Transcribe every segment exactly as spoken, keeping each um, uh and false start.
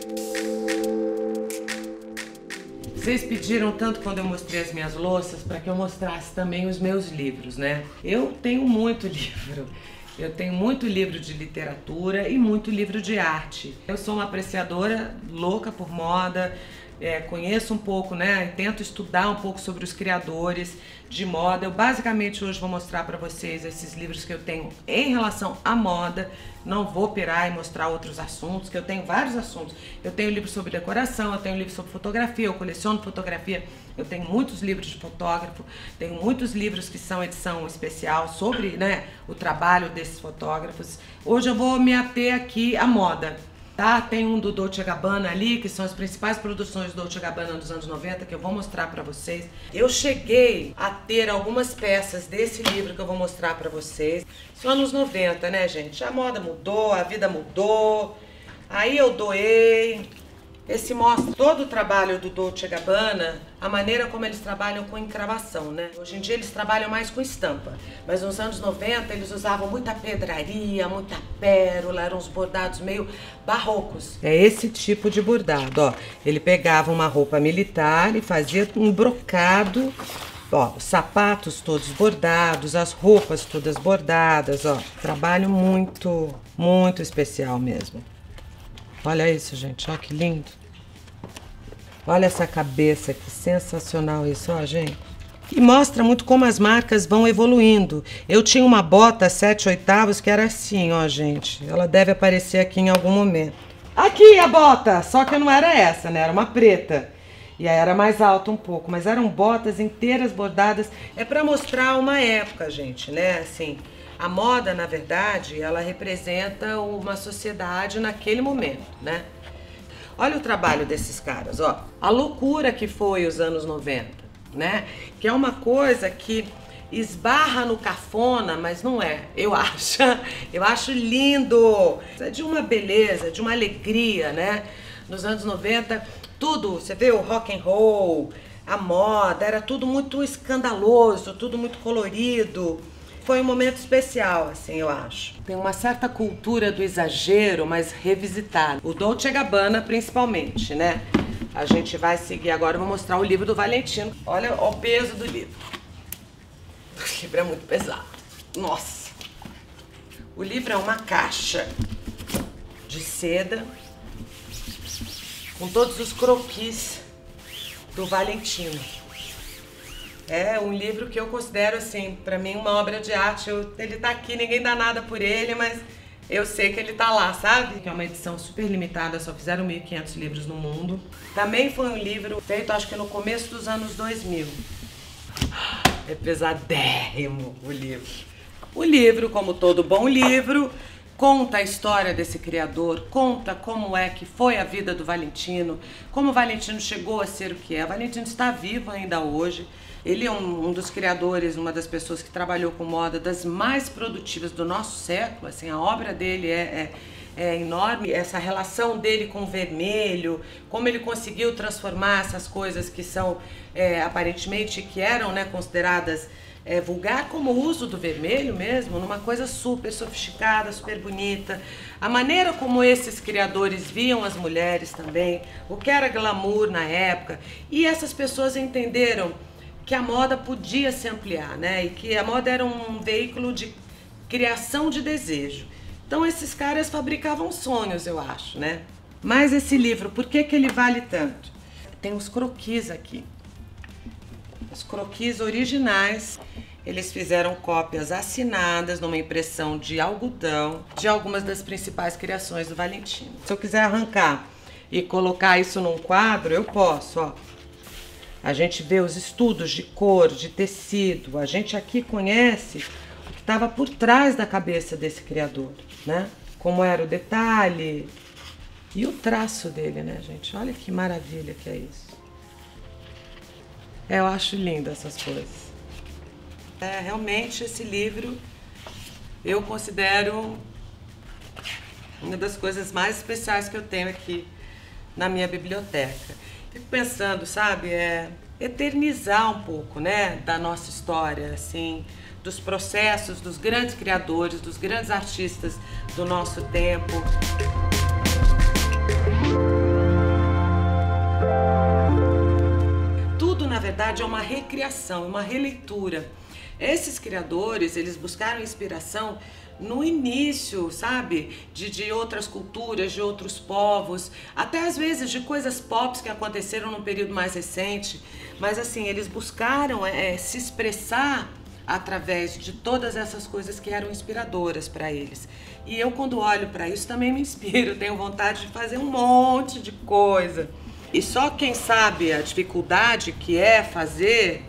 Vocês pediram tanto quando eu mostrei as minhas louças para que eu mostrasse também os meus livros, né? Eu tenho muito livro. Eu tenho muito livro de literatura e muito livro de arte. Eu sou uma apreciadora louca por moda, é, conheço um pouco, né? Tento estudar um pouco sobre os criadores de moda. Eu basicamente hoje vou mostrar para vocês esses livros que eu tenho em relação à moda. Não vou pirar e mostrar outros assuntos, que eu tenho vários assuntos. Eu tenho livro sobre decoração, eu tenho livro sobre fotografia, eu coleciono fotografia. Eu tenho muitos livros de fotógrafo, tenho muitos livros que são edição especial sobre, né, o trabalho desses fotógrafos. Hoje eu vou me ater aqui à moda, tá? Tem um do Dolce and Gabbana ali, que são as principais produções do Dolce and Gabbana dos anos noventa, que eu vou mostrar pra vocês. Eu cheguei a ter algumas peças desse livro que eu vou mostrar pra vocês. São anos noventa, né, gente? A moda mudou, a vida mudou. Aí eu doei. Esse mostra todo o trabalho do Dolce and Gabbana, a maneira como eles trabalham com encravação, né? Hoje em dia eles trabalham mais com estampa, mas nos anos noventa eles usavam muita pedraria, muita pérola, eram uns bordados meio barrocos. É esse tipo de bordado, ó. Ele pegava uma roupa militar e fazia um brocado, ó, os sapatos todos bordados, as roupas todas bordadas, ó. Trabalho muito, muito especial mesmo. Olha isso, gente, ó, que lindo. Olha essa cabeça, que sensacional isso, ó, gente. E mostra muito como as marcas vão evoluindo. Eu tinha uma bota sete oitavos que era assim, ó, gente. Ela deve aparecer aqui em algum momento. Aqui a bota, só que não era essa, né? Era uma preta. E aí era mais alta um pouco, mas eram botas inteiras bordadas. É pra mostrar uma época, gente, né? Assim, a moda, na verdade, ela representa uma sociedade naquele momento, né? Olha o trabalho desses caras, ó. A loucura que foi os anos noventa, né? Que é uma coisa que esbarra no cafona, mas não é. Eu acho, eu acho lindo. É de uma beleza, de uma alegria, né? Nos anos noventa, tudo, você vê o rock and roll, a moda, era tudo muito escandaloso, tudo muito colorido. Foi um momento especial, assim, eu acho. Tem uma certa cultura do exagero, mas revisitada. O Dolce and Gabbana, principalmente, né? A gente vai seguir agora, eu vou mostrar o livro do Valentino. Olha o peso do livro. O livro é muito pesado. Nossa! O livro é uma caixa de seda com todos os croquis do Valentino. É um livro que eu considero, assim, pra mim uma obra de arte. Eu, ele tá aqui, ninguém dá nada por ele, mas eu sei que ele tá lá, sabe? Que é uma edição super limitada, só fizeram mil e quinhentos livros no mundo. Também foi um livro feito, acho que no começo dos anos dois mil. É pesadérrimo o livro. O livro, como todo bom livro, conta a história desse criador, conta como é que foi a vida do Valentino, como o Valentino chegou a ser o que é. O Valentino está vivo ainda hoje. Ele é um, um dos criadores, uma das pessoas que trabalhou com moda das mais produtivas do nosso século. Assim, a obra dele é, é, é enorme. Essa relação dele com o vermelho, como ele conseguiu transformar essas coisas que são é, aparentemente, que eram, né, consideradas é, vulgar, como o uso do vermelho mesmo, numa coisa super sofisticada, super bonita. A maneira como esses criadores viam as mulheres também, o que era glamour na época. E essas pessoas entenderam que a moda podia se ampliar, né? E que a moda era um veículo de criação de desejo. Então esses caras fabricavam sonhos, eu acho, né? Mas esse livro, por que que ele vale tanto? Tem os croquis aqui. Os croquis originais. Eles fizeram cópias assinadas numa impressão de algodão de algumas das principais criações do Valentino. Se eu quiser arrancar e colocar isso num quadro, eu posso, ó. A gente vê os estudos de cor, de tecido. A gente aqui conhece o que estava por trás da cabeça desse criador, né? Como era o detalhe e o traço dele, né, gente? Olha que maravilha que é isso. É, eu acho lindo essas coisas. É, realmente esse livro eu considero uma das coisas mais especiais que eu tenho aqui na minha biblioteca. Fico pensando, sabe, é eternizar um pouco, né, da nossa história, assim, dos processos, dos grandes criadores, dos grandes artistas do nosso tempo. verdade é uma recriação, uma releitura. Esses criadores, eles buscaram inspiração no início, sabe, de, de outras culturas, de outros povos, até às vezes de coisas pop que aconteceram num período mais recente, mas assim, eles buscaram é, se expressar através de todas essas coisas que eram inspiradoras para eles. E eu, quando olho para isso, também me inspiro, tenho vontade de fazer um monte de coisa. E só quem sabe a dificuldade que é fazer,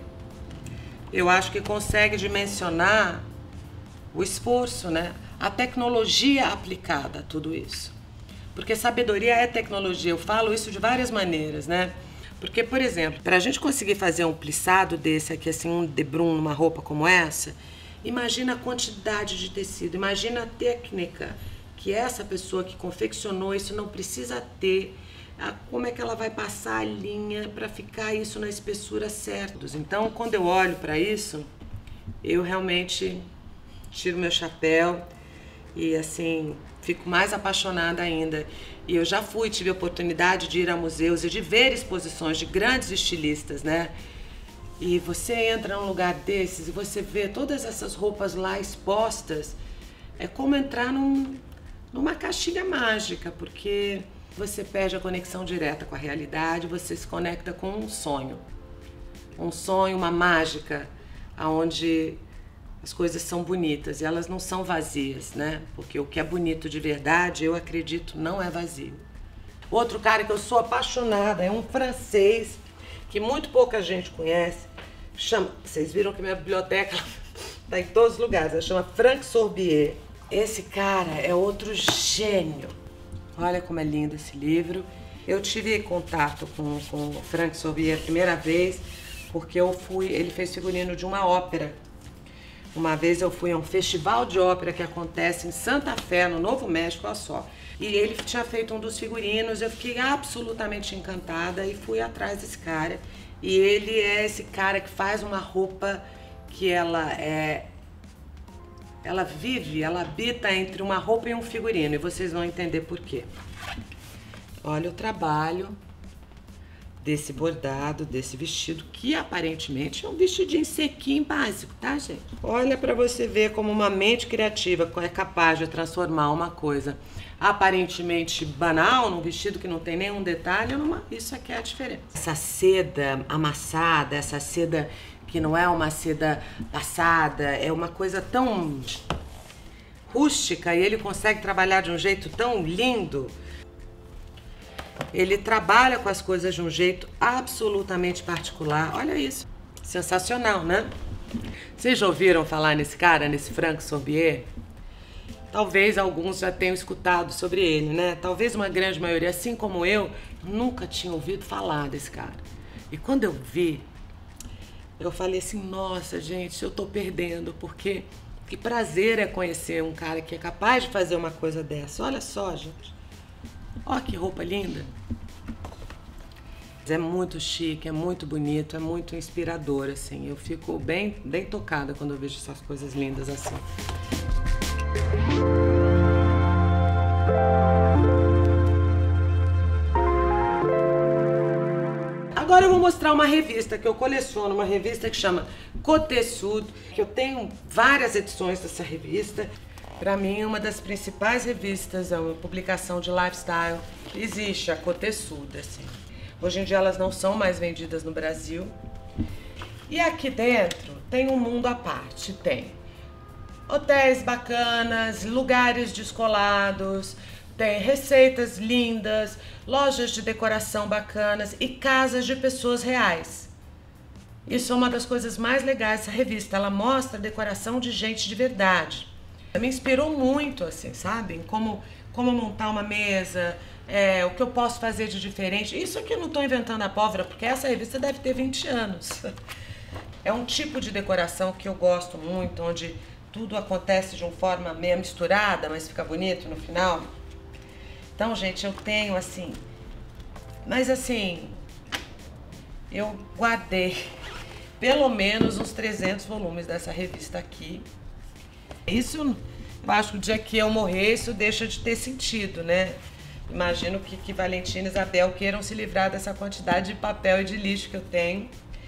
eu acho que consegue dimensionar o esforço, né? A tecnologia aplicada a tudo isso. Porque sabedoria é tecnologia, eu falo isso de várias maneiras, né? Porque, por exemplo, para a gente conseguir fazer um plissado desse aqui, assim, um debrum numa roupa como essa, imagina a quantidade de tecido, imagina a técnica que essa pessoa que confeccionou isso não precisa ter, como é que ela vai passar a linha para ficar isso na espessura certa. Então, quando eu olho para isso, eu realmente tiro meu chapéu e, assim, fico mais apaixonada ainda. E eu já fui, tive a oportunidade de ir a museus e de ver exposições de grandes estilistas, né? E você entra num lugar desses e você vê todas essas roupas lá expostas, é como entrar num, numa caixinha mágica, porque você perde a conexão direta com a realidade, você se conecta com um sonho. Um sonho, uma mágica, onde as coisas são bonitas e elas não são vazias, né? Porque o que é bonito de verdade, eu acredito, não é vazio. Outro cara que eu sou apaixonada é um francês que muito pouca gente conhece. Chama, vocês viram que minha biblioteca está em todos os lugares, ela chama Frank Sorbier. Esse cara é outro gênio. Olha como é lindo esse livro. Eu tive contato com, com o Frank Sorbier a primeira vez porque eu fui, ele fez figurino de uma ópera. Uma vez eu fui a um festival de ópera que acontece em Santa Fé, no Novo México, olha só. E ele tinha feito um dos figurinos, eu fiquei absolutamente encantada e fui atrás desse cara. E ele é esse cara que faz uma roupa que ela é... Ela vive, ela habita entre uma roupa e um figurino, e vocês vão entender por quê. Olha o trabalho desse bordado, desse vestido, que aparentemente é um vestidinho sequinho básico, tá, gente? Olha pra você ver como uma mente criativa é capaz de transformar uma coisa aparentemente banal num vestido que não tem nenhum detalhe, numa... isso aqui é a diferença. Essa seda amassada, essa seda que não é uma seda passada, é uma coisa tão rústica e ele consegue trabalhar de um jeito tão lindo. Ele trabalha com as coisas de um jeito absolutamente particular. Olha isso. Sensacional, né? Vocês já ouviram falar nesse cara, nesse Frank Sorbier? Talvez alguns já tenham escutado sobre ele, né? Talvez uma grande maioria, assim como eu, nunca tinha ouvido falar desse cara. E quando eu vi, eu falei assim, nossa, gente, eu tô perdendo, porque que prazer é conhecer um cara que é capaz de fazer uma coisa dessa. Olha só, gente. Olha que roupa linda. É muito chique, é muito bonito, é muito inspirador, assim. Eu fico bem, bem tocada quando eu vejo essas coisas lindas assim. Agora eu vou mostrar uma revista que eu coleciono, uma revista que chama Côté Sud, que eu tenho várias edições dessa revista. Para mim, uma das principais revistas, é uma publicação de lifestyle, existe a Côté Sud, assim. Hoje em dia elas não são mais vendidas no Brasil. E aqui dentro tem um mundo à parte, tem hotéis bacanas, lugares descolados, tem receitas lindas, lojas de decoração bacanas e casas de pessoas reais. Isso é uma das coisas mais legais dessa revista, ela mostra a decoração de gente de verdade. Me inspirou muito, assim, sabe? Em como, como montar uma mesa, é, o que eu posso fazer de diferente. Isso aqui eu não estou inventando a pólvora, porque essa revista deve ter vinte anos. É um tipo de decoração que eu gosto muito, onde tudo acontece de uma forma meio misturada, mas fica bonito no final. Então, gente, eu tenho, assim... Mas, assim, eu guardei pelo menos uns trezentos volumes dessa revista aqui. Isso, eu acho que o dia que eu morrer, isso deixa de ter sentido, né? Imagino que, que Valentina e Isabel queiram se livrar dessa quantidade de papel e de lixo que eu tenho.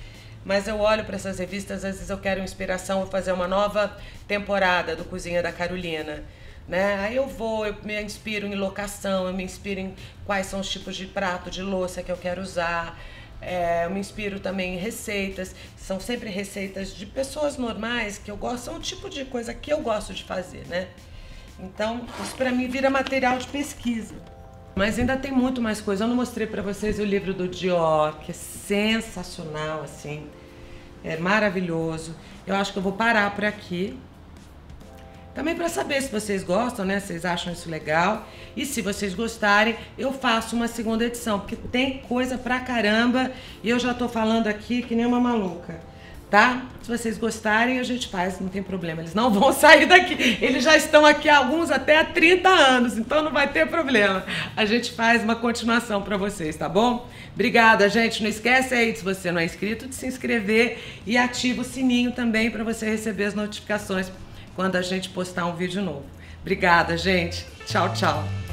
mas eu olho para essas revistas, às vezes eu quero inspiração, vou fazer uma nova temporada do Cozinha da Carolina, né? Aí eu vou, eu me inspiro em locação, eu me inspiro em quais são os tipos de prato, de louça que eu quero usar. É, eu me inspiro também em receitas, são sempre receitas de pessoas normais que eu gosto, são o tipo de coisa que eu gosto de fazer, né? Então, isso pra mim vira material de pesquisa. Mas ainda tem muito mais coisa. Eu não mostrei pra vocês o livro do Dior, que é sensacional, assim, é maravilhoso. Eu acho que eu vou parar por aqui. Também para saber se vocês gostam, né? Vocês acham isso legal. E se vocês gostarem, eu faço uma segunda edição, porque tem coisa pra caramba e eu já tô falando aqui que nem uma maluca, tá? Se vocês gostarem, a gente faz, não tem problema. Eles não vão sair daqui. Eles já estão aqui, alguns até há trinta anos, então não vai ter problema. A gente faz uma continuação pra vocês, tá bom? Obrigada, gente. Não esquece aí, se você não é inscrito, de se inscrever e ativa o sininho também para você receber as notificações quando a gente postar um vídeo novo. Obrigada, gente. Tchau, tchau.